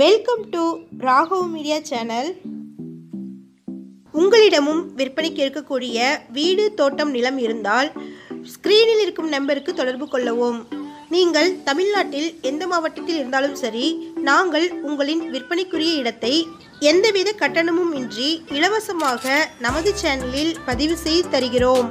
Welcome to Raghav media channel. உங்களிடமும் விற்பனைக்கு இருக்கக்கூடிய வீடு தோட்டம் நிலம் இருந்தால் ஸ்கிரீனில் இருக்கும் நம்பருக்கு தொடர்பு கொள்ளவும். நீங்கள் தமிழ்நாட்டில் எந்த மாவட்டத்தில் இருந்தாலும் சரி, நாங்கள் உங்களின் விற்பனைக்குரிய இடத்தை எந்தவித கட்டணமும் இன்றி இலவசமாக நமது சேனலில் பதிவு செய்து தருகிறோம்.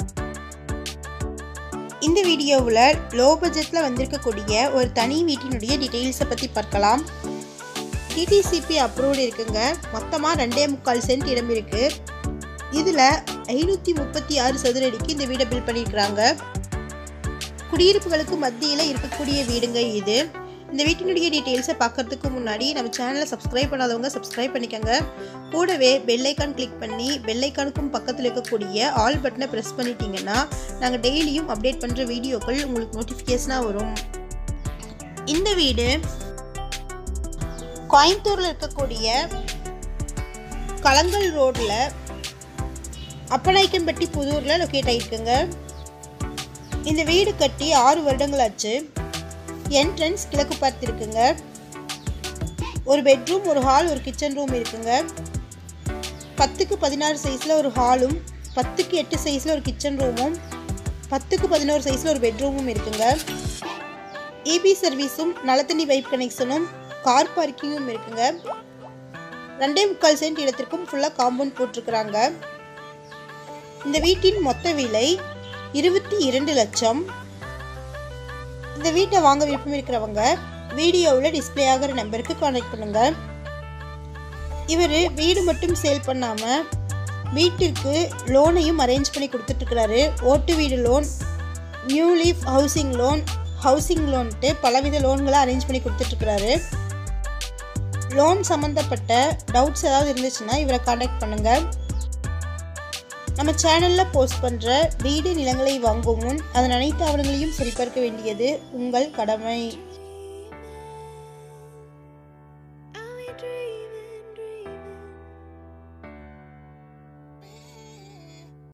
இந்த வீடியோவில் லோ பட்ஜெட்டில் வந்திருக்கக்கூடிய ஒரு தனி வீட்டினுடைய டீட்டெயில்ஸை பற்றி பார்க்கலாம். DTCP அப்ரூவ்டு இருக்குங்க. மொத்தமாக 2.25 சென்ட் இடம் இருக்குது. இதில் 536 சதுர அடிக்கு இந்த வீடை பில்ட் பண்ணியிருக்கிறாங்க. குடியிருப்புகளுக்கு மத்தியில் இருக்கக்கூடிய வீடுங்க இது. இந்த வீட்டினுடைய டீட்டெயில்ஸை பார்க்கறதுக்கு முன்னாடி நம்ம சேனலை சப்ஸ்கிரைப் பண்ணாதவங்க சப்ஸ்கிரைப் பண்ணிக்கோங்க. கூடவே பெல் ஐக்கான் கிளிக் பண்ணி பெல் ஐக்கானுக்கும் பக்கத்தில் இருக்கக்கூடிய ஆல் பட்டனை ப்ரெஸ் பண்ணிட்டீங்கன்னா நாங்கள் டெய்லியும் அப்டேட் பண்ணுற வீடியோக்கள் உங்களுக்கு நோட்டிஃபிகேஷனாக வரும். இந்த வீடு கோயம்புத்தூரில் இருக்கக்கூடிய கலங்கல் ரோடில் அப்பநாயக்கன்பட்டி புதூரில் லொக்கேட் ஆகிருக்குங்க. இந்த வீடு கட்டி 6 வருடங்கள் ஆச்சு. என்ட்ரன்ஸ் கிழக்கு பார்த்து இருக்குங்க. ஒரு பெட்ரூம், ஒரு ஹால், ஒரு கிச்சன் ரூம் இருக்குங்க. 10க்கு 16 சைஸில் ஒரு ஹாலும், 10க்கு 8 சைஸில் ஒரு கிச்சன் ரூமும், 10க்கு 11 சைஸில் ஒரு பெட்ரூமும் இருக்குங்க. EB சர்வீஸும் நல்லத்தண்ணி பைப் கனெக்ஷனும் கார் பார்க்கிங்கும் இருக்குங்க. 2.25 சென்ட் இடத்திற்கும் ஃபுல்லாக காம்பவுண்ட் போட்டிருக்கிறாங்க. இந்த வீட்டின் மொத்த விலை 22 லட்சம். இந்த வீட்டை வாங்க விருப்பம் இருக்கிறவங்க வீடியோவில் டிஸ்பிளே ஆகிற நம்பருக்கு கான்டாக்ட் பண்ணுங்க. இவர் வீடு மட்டும் சேல் பண்ணாமல் வீட்டிற்கு லோனையும் அரேஞ்ச் பண்ணி கொடுத்துட்ருக்கிறாரு. ஓட்டு வீடு லோன், நியூ லீஃப் ஹவுசிங் லோன்ட்டு பலவித லோன்களை அரேஞ்ச் பண்ணி கொடுத்துட்ருக்கிறாரு. லோன் சம்மந்தப்பட்ட டவுட்ஸ் ஏதாவது இருந்துச்சுன்னா இவரை கான்டாக்ட் பண்ணுங்கள். நம்ம சேனலில் போஸ்ட் பண்ணுற வீடு நிலங்களை வாங்கும் முன் அதன் அனைத்து ஆவணங்களையும் சரிபார்க்க வேண்டியது உங்கள் கடமை.